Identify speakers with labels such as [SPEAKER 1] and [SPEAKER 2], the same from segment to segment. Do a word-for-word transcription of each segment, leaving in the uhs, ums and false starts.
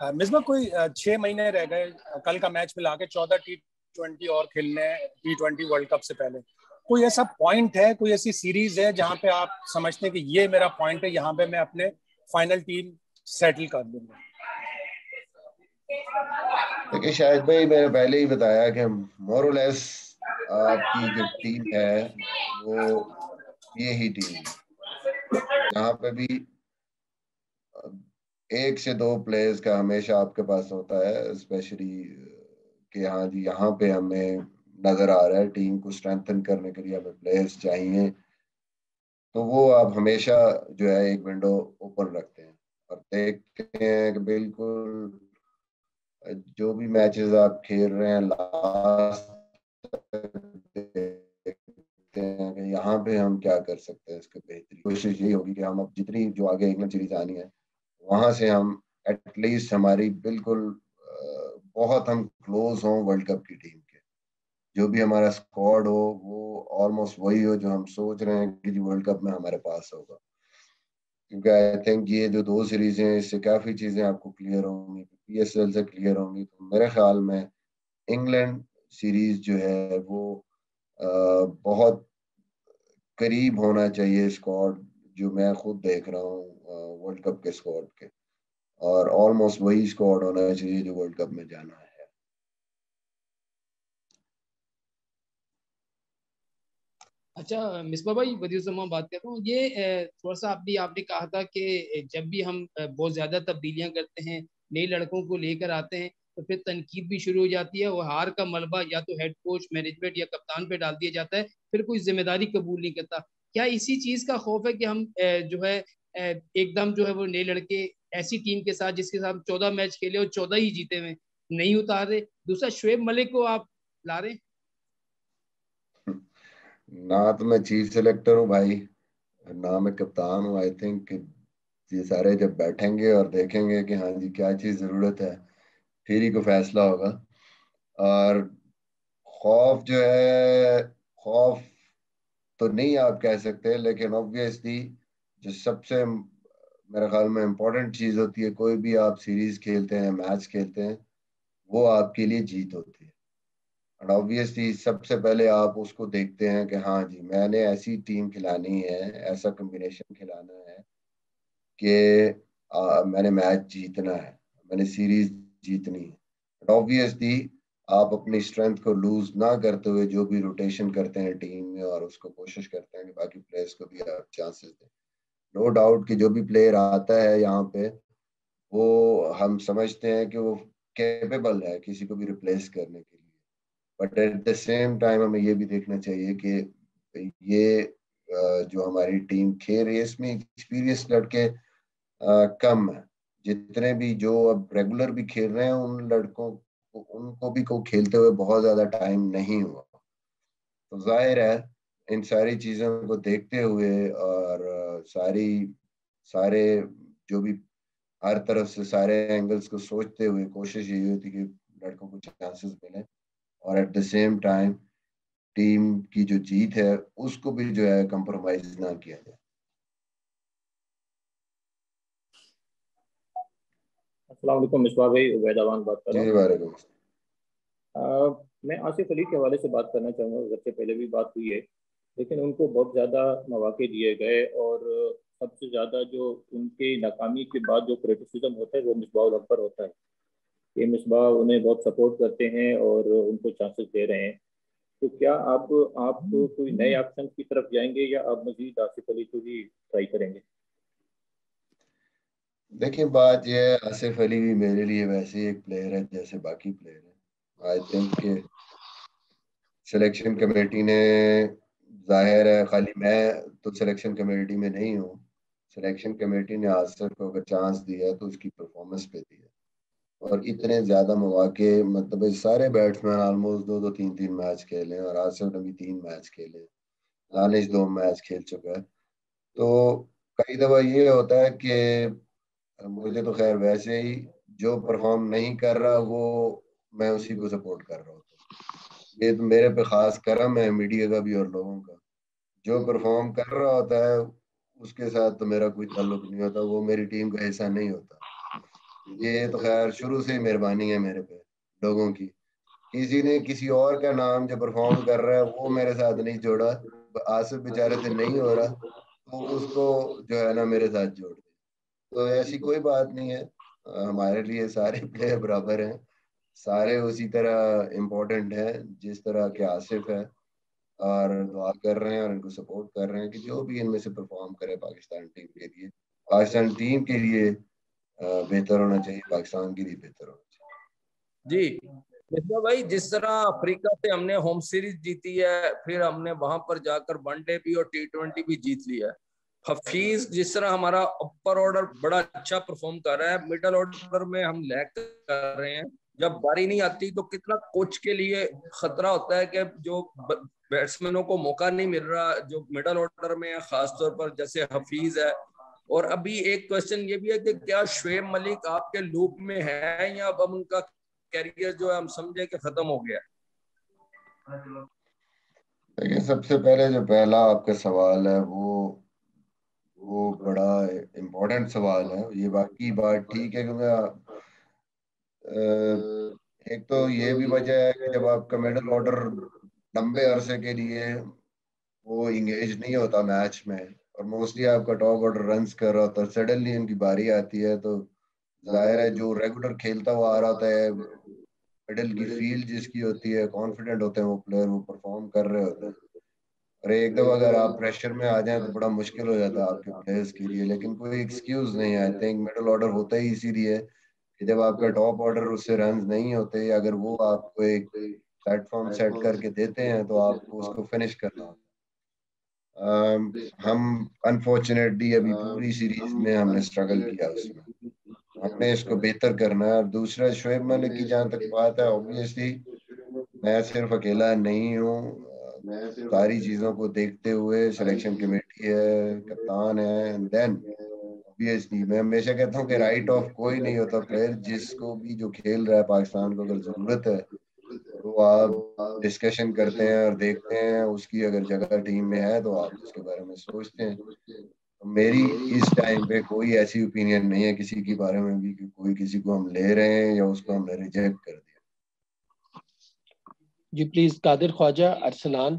[SPEAKER 1] मिसबा कोई अ, छह महीने रह गए कल का मैच मिला के चौदह टी ट्वेंटी और खेलने टी ट्वेंटी वर्ल्ड कप से पहले। कोई ऐसा पॉइंट है, कोई ऐसी सीरीज है जहां पे आप समझते हैं कि ये मेरा पॉइंट है, यहाँ पे मैं अपने फाइनल टीम सेटल कर दूंगा?
[SPEAKER 2] देखिए शाहिद भाई, मैंने पहले ही बताया कि मोर और लेस आपकी जो टीम है वो ये ही टीम है। यहाँ पे भी एक से दो प्लेयर्स का हमेशा आपके पास होता है, स्पेशली कि हाँ जी यहाँ पे हमें नजर आ रहा है टीम को स्ट्रेंथन करने के लिए हमें प्लेयर्स चाहिए, तो वो आप हमेशा जो है एक विंडो ओपन रखते हैं और देखते हैं कि बिल्कुल जो भी मैचेस आप खेल रहे हैं लास्ट देखते हैं कि यहाँ पे हम क्या कर सकते हैं। इसके बेहतरी कोशिश यही होगी कि हम अब जितनी जो आगे इंग्लैंड सीरीज आनी है वहां से हम एटलीस्ट हमारी बिल्कुल अ, बहुत हम क्लोज हों वर्ल्ड कप की टीम के। जो भी हमारा स्क्वाड हो वो ऑलमोस्ट वही हो जो हम सोच रहे हैं कि वर्ल्ड कप में हमारे पास होगा। क्योंकि आई थिंक ये जो दो सीरीज हैं इससे काफी चीजें आपको क्लियर होंगी, पीएसएल से क्लियर होंगी। तो मेरे ख्याल में इंग्लैंड सीरीज जो है वो अ, बहुत करीब होना चाहिए स्क्वाड जो मैं खुद देख रहा हूँ वर्ल्ड कप के स्क्वाड के, और ऑलमोस्ट वही स्क्वाड होना चाहिए जो वर्ल्ड कप में जाना है।
[SPEAKER 3] अच्छा मिसबा भाई, बदियुज्जमान बात करता हूँ। ये अ, थोड़ा सा आप भी आपने कहा था कि जब भी हम अ, बहुत ज्यादा तब्दीलियां करते हैं, नए लड़कों को लेकर आते हैं, तो फिर तनकीद भी शुरू हो जाती है और हार का मलबा या तो हेड कोच, मैनेजमेंट या कप्तान पे डाल दिया जाता है, फिर कोई जिम्मेदारी कबूल नहीं करता। क्या इसी चीज का खौफ है कि हम अ, जो है अ, एकदम जो है वो नए लड़के ऐसी टीम के साथ जिसके साथ चौदह मैच खेले और चौदह ही जीते हुए नहीं उतार रहे? दूसरा, शुएब मलिक को आप ला रहे हैं।
[SPEAKER 2] ना तो मैं चीफ सेलेक्टर हूँ भाई, ना मैं कप्तान हूँ। आई थिंक ये सारे जब बैठेंगे और देखेंगे कि हाँ जी क्या चीज जरूरत है, फिर ही को फैसला होगा। और खौफ जो है, खौफ तो नहीं आप कह सकते, लेकिन ऑब्वियसली जो सबसे मेरे ख्याल में इम्पोर्टेंट चीज होती है, कोई भी आप सीरीज खेलते हैं, मैच खेलते हैं, वो आपके लिए जीत होती है। और ऑब्वियसली सबसे पहले आप उसको देखते हैं कि हाँ जी मैंने ऐसी टीम खिलानी है, ऐसा कॉम्बिनेशन खिलाना है कि आ, मैंने मैच जीतना है, मैंने सीरीज जीतनी है। बट ऑब्वियसली आप अपनी स्ट्रेंथ को लूज ना करते हुए जो भी रोटेशन करते हैं टीम में और उसको कोशिश करते हैं कि बाकी प्लेयर्स को भी आप चांसेस दें। नो डाउट कि जो भी प्लेयर आता है यहाँ पे वो हम समझते हैं कि वो कैपेबल है किसी को भी रिप्लेस करने के लिए। But at the same time हमें ये भी देखना चाहिए कि ये अ, जो हमारी टीम खेल रही है इसमें एक्सपीरियंस लड़के अ, कम है। जितने भी जो अब रेगुलर भी खेल रहे हैं उन लड़कों को उनको भी को खेलते हुए बहुत ज्यादा टाइम नहीं हुआ। तो जाहिर है इन सारी चीजों को देखते हुए और अ, सारी सारे जो भी हर तरफ से सारे एंगल्स को सोचते हुए कोशिश यही होती कि लड़कों को चांसेस मिले और at the same time team की जो जीत है उसको भी जो है कंप्रोमाइज ना किया जाए।
[SPEAKER 4] अस्सलाम वालेकुम मिसबा भाई, उबैदावान बात कर रहा
[SPEAKER 2] जी
[SPEAKER 4] हूँ।
[SPEAKER 2] वालेकुम।
[SPEAKER 4] अ, मैं आसिफ अली के हवाले से बात करना चाहूँगा। घर से पहले भी बात हुई है, लेकिन उनको बहुत ज़्यादा मौके दिए गए और सबसे ज़्यादा जो उनकी नाकामी के बाद जो क्रिटिसिज्म होता है वो मिसबाह उल हक पर होता है। ये मिसबाह उन्हें बहुत सपोर्ट करते हैं और उनको चांसेस दे रहे हैं। तो क्या आप आप कोई नए ऑप्शन की तरफ जाएंगे या आप मजीद आसिफ अली को ही ट्राई करेंगे?
[SPEAKER 2] देखिए बात यह है, आसिफ अली भी मेरे लिए वैसे ही एक प्लेयर है जैसे बाकी प्लेयर है। आई थिंक कि सिलेक्शन कमेटी ने, जाहिर है खाली मैं तो सिलेक्शन कमेटी में नहीं हूँ, सिलेक्शन कमेटी ने आसिफ को अगर चांस दिया है तो उसकी परफॉर्मेंस पे दिया है। और इतने ज्यादा मौके, मतलब इस सारे बैट्समैन ऑलमोस्ट दो दो तीन तीन मैच खेले हैं और आसिफ ने भी तीन मैच खेले हैं, दानिश दो मैच खेल चुका है। तो कई दफा ये होता है कि मुझे तो खैर वैसे ही जो परफॉर्म नहीं कर रहा वो मैं उसी को सपोर्ट कर रहा हूँ। ये तो मेरे पे खास करम है मीडिया का भी और लोगों का। जो परफॉर्म कर रहा होता है उसके साथ तो मेरा कोई ताल्लुक नहीं होता, वो मेरी टीम का हिस्सा नहीं होता। ये तो खैर शुरू से ही मेहरबानी है मेरे पे लोगों की। किसी ने किसी और का नाम जो परफॉर्म कर रहा है वो मेरे साथ नहीं जोड़ा, आसिफ बेचारे से नहीं हो रहा तो उसको जो है ना मेरे साथ जोड़ दिया। तो ऐसी कोई बात नहीं है, हमारे लिए सारे प्लेयर बराबर हैं, सारे उसी तरह इम्पोर्टेंट हैं जिस तरह के आसिफ है। और दुआ कर रहे हैं और इनको सपोर्ट कर रहे हैं कि जो भी इनमें से परफॉर्म करे पाकिस्तान टीम के लिए, पाकिस्तान टीम के लिए बेहतर होना चाहिए, पाकिस्तान के लिए बेहतर होना चाहिए।
[SPEAKER 5] जी मिश्रा भाई, जिस तरह अफ्रीका से हमने होम सीरीज जीती है, फिर हमने वहां पर जाकर वनडे भी और टी ट्वेंटी भी जीत लिया है, हफीज जिस तरह हमारा अपर ऑर्डर बड़ा अच्छा परफॉर्म कर रहा है, मिडल ऑर्डर में हम लैग कर रहे हैं, जब बारी नहीं आती तो कितना कोच के लिए खतरा होता है कि जो बैट्समैनों को मौका नहीं मिल रहा जो मिडल ऑर्डर में है, खासतौर पर जैसे हफीज है। और अभी एक क्वेश्चन ये भी है कि क्या शुएब मलिक आपके लूप में है या अब उनका कैरियर जो है हम समझे कि खत्म हो गया?
[SPEAKER 2] देखिए, सबसे पहले जो पहला आपका सवाल है वो वो बड़ा इम्पोर्टेंट सवाल है। ये बाकी बात ठीक है कि मैं एक तो ये भी वजह है कि जब आपका मिडल ऑर्डर लंबे अरसे के लिए वो इंगेज नहीं होता मैच में और मोस्टली आपका टॉप ऑर्डर रन्स कर रहा होता है, सडनली इनकी बारी आती है तो जाहिर है जो रेगुलर खेलता हुआ आ रहा होता है, मिडल की फील्ड जिसकी होती है, कॉन्फिडेंट होते हैं वो प्लेयर, वो परफॉर्म कर रहे होते हैं, और एकदम अगर आप प्रेशर में आ जाएं तो बड़ा मुश्किल हो जाता है आपके प्लेयर्स के लिए। लेकिन कोई एक्सक्यूज नहीं है, आई थिंक मिडल ऑर्डर होता ही इसीलिए कि जब आपका टॉप ऑर्डर उससे रन नहीं होते, अगर वो आपको एक प्लेटफॉर्म सेट करके देते हैं तो आपको उसको फिनिश करना होता है। Um, हम अनफॉर्चुनेटली अभी पूरी सीरीज में हमने स्ट्रगल किया, उसमें हमने इसको बेहतर करना है। और दूसरा, शुएब मलिक की जहाँ तक बात है, ऑब्वियसली मैं सिर्फ अकेला नहीं हूँ, सारी चीजों को देखते हुए सिलेक्शन कमेटी है, कप्तान है, एंड देन ऑब्वियसली मैं हमेशा कहता हूँ कि राइट ऑफ कोई नहीं होता प्लेयर, जिसको भी जो खेल रहा है पाकिस्तान को अगर जरूरत है तो आप डिस्कशन करते हैं और देखते हैं उसकी अगर जगह टीम में है तो आप उसके बारे में सोचते हैं। तो मेरी इस टाइम पे कोई ऐसी ओपिनियन नहीं है किसी के बारे में भी कि कोई किसी को हम ले रहे हैं या उसको हमने रिजेक्ट कर दिया।
[SPEAKER 6] जी प्लीज कादिर ख्वाजा अरसलान।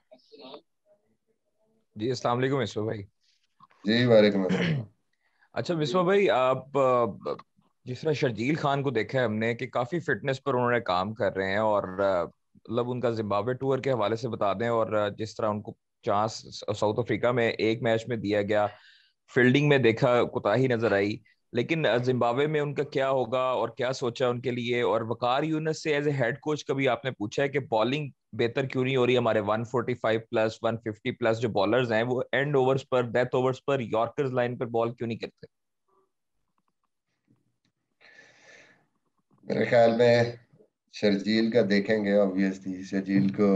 [SPEAKER 7] जी अस्सलाम वालेकुम मिसबा भाई।
[SPEAKER 2] जी वालेकुम अस्सलाम।
[SPEAKER 7] अच्छा मिसबा भाई, आप जिस तरह शर्जील खान को देखा है हमने कि काफी फिटनेस पर उन्होंने काम कर रहे हैं, और मतलब उनका जिम्बाब्वे टूर के हवाले से बता दें, और जिस तरह उनको चांस साउथ अफ्रीका में एक मैच में दिया गया, फील्डिंग में देखा कोताही नजर आई, लेकिन जिम्बाब्वे में उनका क्या होगा और क्या सोचा उनके लिए? और वकार यूनुस से एज ए हेड कोच कभी आपने पूछा है कि बॉलिंग बेहतर क्यों नहीं हो रही? हमारे एक सौ पैंतालीस प्लस एक सौ पचास प्लस जो बॉलर्स हैं वो एंड ओवर्स पर, डेथ ओवर्स पर, यॉर्कर्स लाइन पर बॉल क्यों नहीं करते?
[SPEAKER 2] मेरे ख्याल में शर्जील का देखेंगे, ऑब्वियसली शर्जील को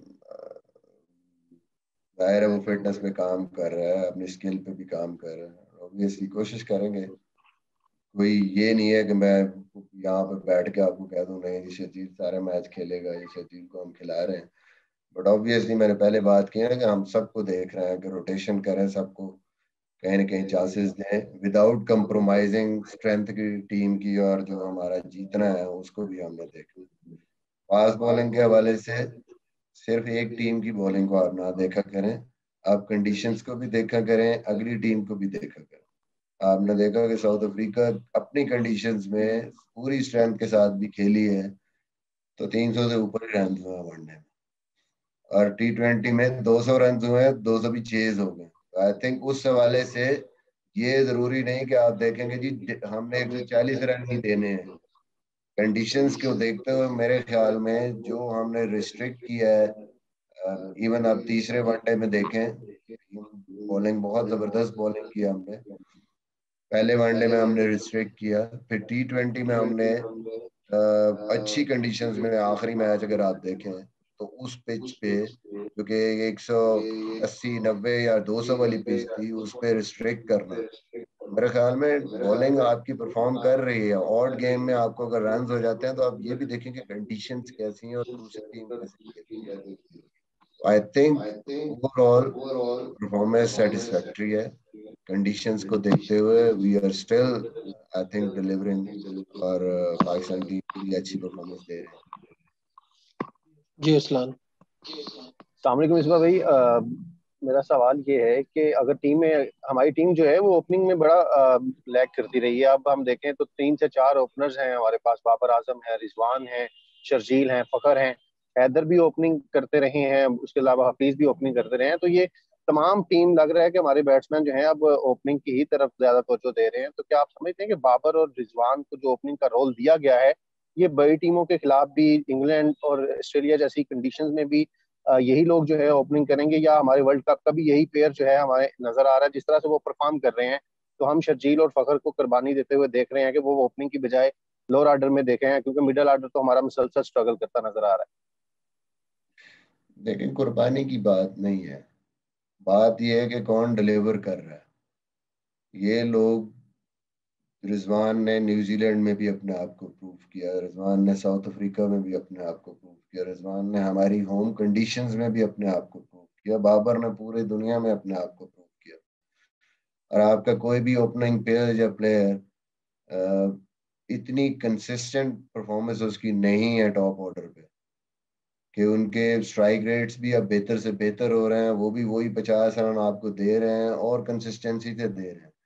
[SPEAKER 2] जाहिर है वो फिटनेस पे काम कर रहा है, अपनी स्किल पे भी काम कर रहा है, ऑब्वियसली कोशिश करेंगे। कोई ये नहीं है कि मैं यहाँ पे बैठ के आपको कह दूं नहीं ये शर्जील सारे मैच खेलेगा, ये शर्जील को हम खिला रहे हैं। बट ऑब्वियसली मैंने पहले बात की है कि हम सबको देख रहे हैं कि रोटेशन करें, सबको कहीं ना कहीं चांसेस दें विदाउट कंप्रोमाइजिंग स्ट्रेंथ की टीम की, और जो हमारा जीतना है उसको भी हमने देखना। फास्ट बॉलिंग के हवाले से सिर्फ एक टीम की बॉलिंग को आप ना देखा करें, आप कंडीशंस को भी देखा करें, अगली टीम को भी देखा करें। आपने देखा कि साउथ अफ्रीका अपनी कंडीशंस में पूरी स्ट्रेंथ के साथ भी खेली है तो तीन सौ से ऊपर ही रन हुए वनडे में, और टी ट्वेंटी में दो सौ रन हुए हैं, दो सौ भी चेज हो गए। आई थिंक उस हवाले से ये जरूरी नहीं कि आप देखेंगे जी हमने एक सौ चालीस रन ही देने हैं। कंडीशंस को देखते हुए मेरे ख्याल में जो हमने रिस्ट्रिक्ट किया है, इवन आप तीसरे वनडे में देखें बॉलिंग बहुत जबरदस्त बॉलिंग किया हमने, पहले वनडे में हमने रिस्ट्रिक्ट किया, फिर टी ट्वेंटी में हमने अच्छी कंडीशंस में आखिरी मैच अगर आप देखें तो उस पिच पे जो कि एक सौ अस्सी नब्बे या दो सौ वाली पिच थी उस पे रिस्ट्रिक्ट करना, मेरे ख्याल में बॉलिंग आपकी परफॉर्म कर रही है। ऑड गेम में आपको अगर रन हो जाते हैं तो आप ये भी देखें कि कंडीशंस कैसी हैं और दूसरी टीम कैसे खेलती है। I think overall performance satisfactory है, कंडीशंस को देखते हुए we are still I think delivering और पाकिस्तान टीम के लिए अच्छी परफॉर्मेंस दे रहे हैं।
[SPEAKER 6] जी अस्लान।
[SPEAKER 8] अस्सलाम वालेकुम मिसबा भाई, अ, मेरा सवाल ये है कि अगर टीम में हमारी टीम जो है वो ओपनिंग में बड़ा लैग करती रही है। अब हम देखें तो तीन से चार ओपनर्स हैं हमारे पास, बाबर आजम है, रिजवान है, शर्जील हैं, फ़खर हैं, हैदर भी ओपनिंग करते रहे हैं, उसके अलावा हफीज भी ओपनिंग करते रहे हैं। तो ये तमाम टीम लग रहा है कि हमारे बैट्समैन जो हैं अब ओपनिंग की ही तरफ ज्यादा तवज्जो दे रहे हैं। तो क्या आप समझते हैं कि बाबर और रिजवान को जो ओपनिंग का रोल दिया गया है ये बड़ी टीमों के खिलाफ भी, इंग्लैंड और ऑस्ट्रेलिया जैसी कंडीशंस में भी अ, यही लोग जो है ओपनिंग करेंगे, या हमारे वर्ल्ड कप का भी यही पेयर जो है हमारे नजर आ रहा है जिस तरह से वो परफॉर्म कर रहे हैं? तो हम शर्जील और फखर को कुर्बानी देते हुए देख रहे हैं कि वो ओपनिंग की बजाय लोअर ऑर्डर में देखे हैं, क्योंकि मिडिल ऑर्डर तो हमारा मुसलसल स्ट्रगल करता नजर आ रहा है।
[SPEAKER 2] लेकिन कुर्बानी की बात नहीं है, बात यह है कि कौन डिलीवर कर रहा है। ये लोग, रिजवान ने न्यूजीलैंड में भी अपने आप को प्रूव किया, रिजवान ने साउथ अफ्रीका में भी अपने आप को प्रूव किया, रिजवान ने हमारी होम कंडीशंस में भी अपने आप को प्रूव किया, बाबर ने पूरी दुनिया में अपने आप को प्रूव किया। और आपका कोई भी ओपनिंग पेयर या प्लेयर इतनी कंसिस्टेंट परफॉर्मेंस उसकी नहीं है टॉप ऑर्डर पे कि उनके स्ट्राइक रेट्स भी अब बेहतर से बेहतर हो रहे हैं, वो भी वही पचास रन आपको दे रहे हैं और कंसिस्टेंसी से दे रहे हैं।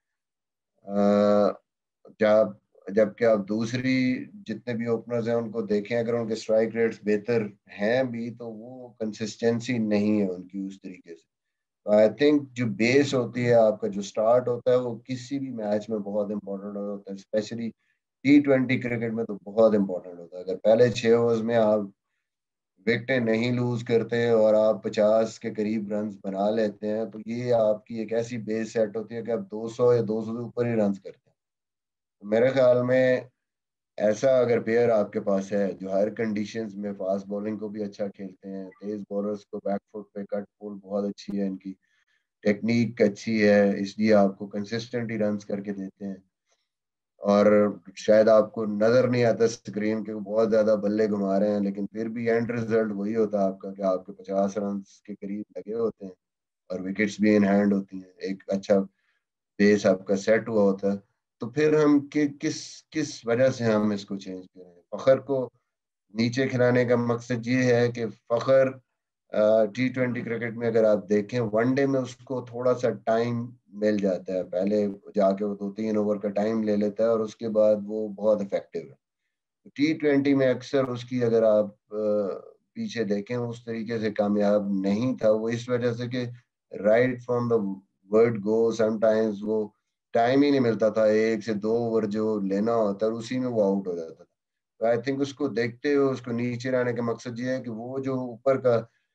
[SPEAKER 2] जब जबकि आप दूसरी जितने भी ओपनर्स हैं उनको देखें, अगर उनके स्ट्राइक रेट्स बेहतर हैं भी तो वो कंसिस्टेंसी नहीं है उनकी उस तरीके से। तो आई थिंक जो बेस होती है, आपका जो स्टार्ट होता है, वो किसी भी मैच में बहुत इंपॉर्टेंट होता है, स्पेशली टी ट्वेंटी क्रिकेट में तो बहुत इंपॉर्टेंट होता है। अगर पहले छह ओवर्स में आप विकेटें नहीं लूज करते और आप पचास के करीब रन बना लेते हैं तो ये आपकी एक ऐसी बेस सेट होती है कि आप दो सौ या दो सौ से ऊपर ही रन करते हैं। तो मेरे ख्याल में ऐसा अगर प्लेयर आपके पास है जो हर कंडीशंस में फास्ट बॉलिंग को भी अच्छा खेलते हैं, तेज बॉलर्स को बैकफुट पे कट पुल बहुत अच्छी है, इनकी टेक्निक अच्छी है, इसलिए आपको कंसिस्टेंटली रन करके देते हैं। और शायद आपको नजर नहीं आता स्क्रीन के बहुत ज्यादा बल्ले घुमा रहे हैं, लेकिन फिर भी एंड रिजल्ट वही होता है आपका कि आपके पचास रन के करीब लगे होते हैं और विकेट्स भी इन हैंड होती हैं, एक अच्छा बेस आपका सेट हुआ होता है। तो फिर हम कि, किस किस वजह से हम इसको चेंज करें? फखर को नीचे खिलाने का मकसद ये है कि फखर टी ट्वेंटी क्रिकेट में अगर आप देखें, वनडे में उसको थोड़ा सा टाइम मिल जाता है, पहले जाके वो दो तीन ओवर का टाइम ले लेता है और उसके बाद वो बहुत इफेक्टिव है। टी ट्वेंटी में अक्सर उसकी अगर आप पीछे देखें उस तरीके से कामयाब नहीं था, वो इस वजह से कि right from the word go sometimes वो टाइम ही नहीं मिलता था, एक से दो ओवर जो लेना होता है उसी में वो आउट हो जाता था। तो आई थिंक उसको देखते हुए उसको नीचे लाने का मकसद ये है कि वो जो ऊपर का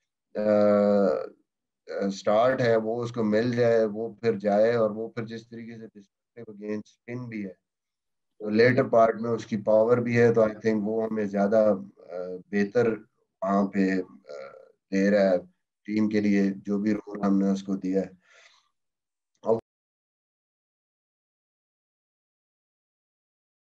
[SPEAKER 2] स्टार्ट है वो उसको मिल जाए, वो फिर जाए और वो फिर जिस तरीके से गेंद स्पिन भी है तो लेटर पार्ट में उसकी पावर भी है, तो आई थिंक वो हमें ज्यादा बेहतर वहाँ पे दे रहा है टीम के लिए जो भी रोल हमने उसको दिया है।